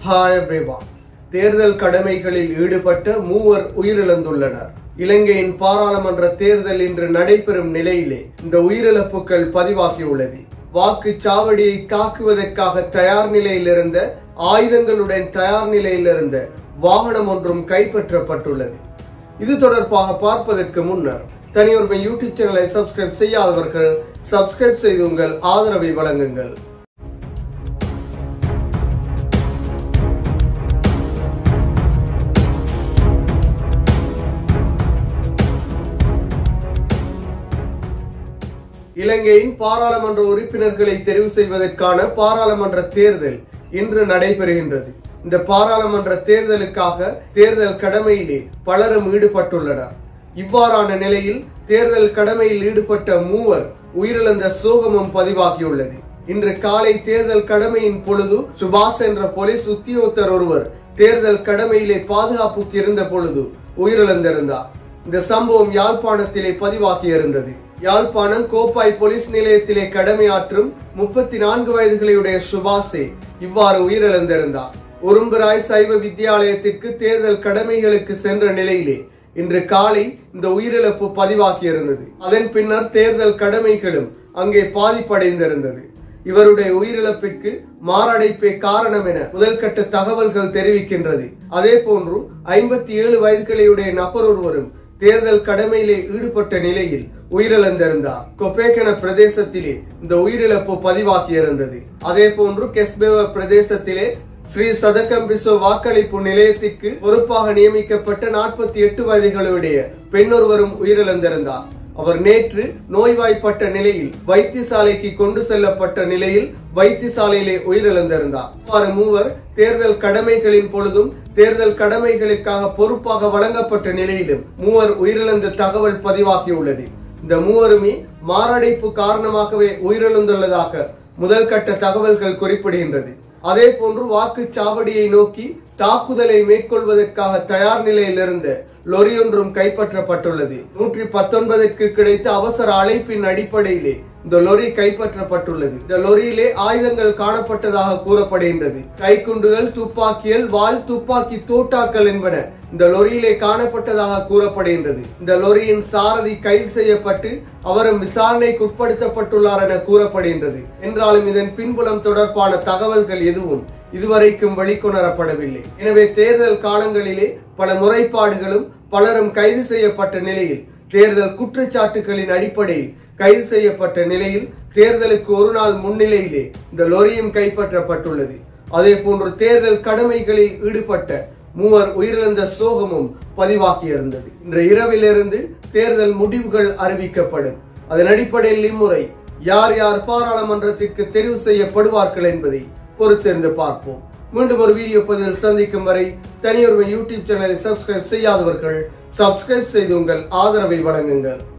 Hi everyone. தேர்தல் கடமைகளில் ஈடுபட்ட மூவர் உயிரிழந்துள்ளனர். இலங்கையின் பாராளுமன்ற தேர்தல் இன்று நடைபெறும் நிலையிலே இந்த உயிரிழப்புகள் பதிவாகியுள்ளது. வாக்குச்சாவடியை தாக்குவதற்காக தயார் நிலையில் இருந்த ஆயுதங்களுடன் தயார் நிலையில் இருந்த வாகனம் ஒன்றும் கைப்பற்றப்பட்டுள்ளது. இது தொடர்பாக பார்ப்பதற்கு முன்னர் தனியொருவன் யூடியூப் சேனலை சப்ஸ்கிரைப் செய்யாதவர்கள் சப்ஸ்கிரைப் செய்து உங்கள் ஆதரவை வழங்குங்கள். இலங்கையின் பாராளுமன்ற உறுப்பினர்களை தெரிவு செய்வதற்கான பாராளுமன்ற தேர்தல் இன்று நடைபெறுகின்றது. இந்த பாராளுமன்ற தேர்தலுக்காக தேர்தல் கடமையிலே பலரும் ஈடுபட்டுள்ளனர். இவ்வாறான நிலையில் தேர்தல் கடமையில் ஈடுபட்ட மூவர் உயிரிழந்த சோகமும் பதிவாகியுள்ளது. இன்று காலை தேர்தல் கடமையின் பொழுது சுபாஷ் என்ற போலீஸ் உத்தியோகத்தர் ஒருவர் தேர்தல் கடமையிலே பாதுகாப்புக்கு இருந்த பொழுது உயிரிழந்திருந்தார். இந்த சம்பவம் யாழ்ப்பாணத்திலே பதிவாகியிருந்தது. யாழ்ப்பாணம் கோப்பாய் போலீஸ் நிலையத்திலே கடமையாற்றும் 34 வயதுகளையுடைய சுபாஷே இவ்வாறு உயிரிழந்திருந்தார். உரும்புராய் சைவ வித்தியாலயத்திற்கு தேர்தல் கடமைகளுக்கு சென்ற நிலையிலே இன்று காலை இந்த உயிரிழப்பு பதிவாகியிருந்தது. அதன் பின்னர் தேர்தல் கடமைகளும் அங்கே பாதிப்படைந்திருந்தது. இவருடைய உயிரிழப்பிற்கு மாரடைப்பே காரணம் என முதல்கட்ட தகவல்கள் தெரிவிக்கின்றது. அதே போன்று 57 வயதுகளையுடைய நபர் ஒருவரும் தேர்தல் கடமையிலே ஈடுபட்ட நிலையில் உயிரிழந்திருந்தார். கொப்பேகன பிரதேசத்திலே இந்த உயிரிழப்பு பதிவாகியிருந்தது. அதே போன்று கெஸ்பேவ பிரதேசத்திலே ஸ்ரீ சதகம்பிசோ வாக்களிப்பு நிலையத்திற்கு பொறுப்பாக நியமிக்கப்பட்ட 48 வயதுகளுடைய பெண்ணொருவரும் உயிரிழந்திருந்தார். அவர் நேற்று நோய்வாய்ப்பட்ட நிலையில் வைத்தியசாலைக்கு கொண்டு செல்லப்பட்ட நிலையில் வைத்தியசாலையிலே உயிரிழந்திருந்தார். மூவர் தேர்தல் கடமைகளின் பொழுதும் தேர்தல் கடமைகளுக்காக பொறுப்பாக வழங்கப்பட்ட நிலையிலும் மூவர் உயிரிழந்த தகவல் பதிவாகியுள்ளது. இந்த மூவருமே மாரடைப்பு காரணமாகவே உயிரிழந்துள்ளதாக முதல் கட்ட தகவல்கள் குறிப்பிடுகின்றது. அதே போன்று வாக்குச்சாவடியை நோக்கி தாக்குதலை மேற்கொள்வதற்காக தயார் நிலையில் இருந்த லொரி ஒன்றும் கைப்பற்றப்பட்டுள்ளது. 119க்கு கிடைத்த அவசர அழைப்பின் அடிப்படையிலே இந்த லொரி கைப்பற்றப்பட்டுள்ளது. இந்த லொரியிலே ஆயுதங்கள் காணப்பட்டதாக கூறப்படுகின்றது. கைக்குண்டுகள், துப்பாக்கிகள், வாள், துப்பாக்கி தோட்டாக்கள் என்பன இந்த லொரியிலே காணப்பட்டதாக கூறப்படுகின்றது. இந்த லொரியின் சாரதி கைது செய்யப்பட்டு அவரும் விசாரணைக்கு உட்படுத்தப்பட்டுள்ளார் என கூறப்படுகின்றது. என்றாலும் இதன் பின்புலம் தொடர்பான தகவல்கள் எதுவும் இதுவரைக்கும் வெளிக்கொணரப்படவில்லை. எனவே தேர்தல் காலங்களிலே பல முறைப்பாடுகளும் பலரும் கைது செய்யப்பட்ட நிலையில் தேர்தல் குற்றச்சாட்டுகளின் அடிப்படையில் கைது செய்யப்பட்ட நிலையில் தேர்தலுக்கு ஒரு நாள் முன்னிலையிலே இந்த லொரியும் கைப்பற்றப்பட்டுள்ளது. அதே போன்று தேர்தல் கடமைகளில் ஈடுபட்ட மூவர் உயிரிழந்த சோகமும் பதிவாகியிருந்தது. இன்று இரவிலிருந்து தேர்தல் முடிவுகள் அறிவிக்கப்படும். அதன் அடிப்படையில் இம்முறை யார் யார் பாராளுமன்றத்திற்கு தெரிவு செய்யப்படுவார்கள் என்பதை பொறுத்திருந்து பார்ப்போம். மீண்டும் ஒரு வீடியோ பதிவில் சந்திக்கும் வரை தனியொருவன் யூடியூப் சேனலை சப்ஸ்கிரைப் செய்யாதவர்கள் சப்ஸ்கிரைப் செய்து உங்கள் ஆதரவை வழங்குங்கள்.